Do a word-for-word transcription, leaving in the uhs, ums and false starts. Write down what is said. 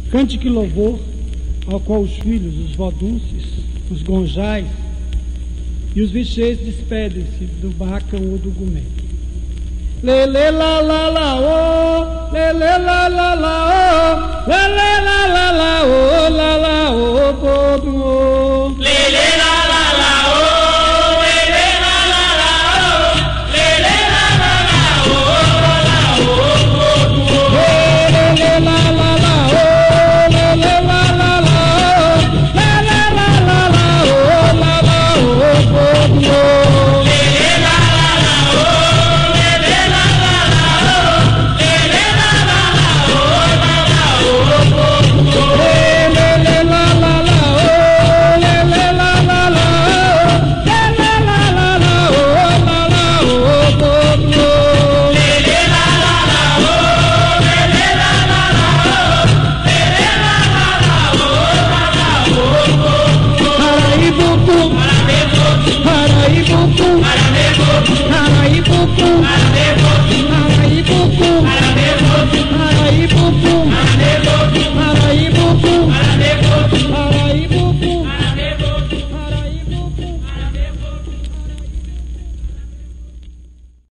Cante que louvor, ao qual os filhos, os vodunces, os gonjais e os vichês despedem-se do bacão ou do gumé. Lê, lê, lá, lá, lá, ô!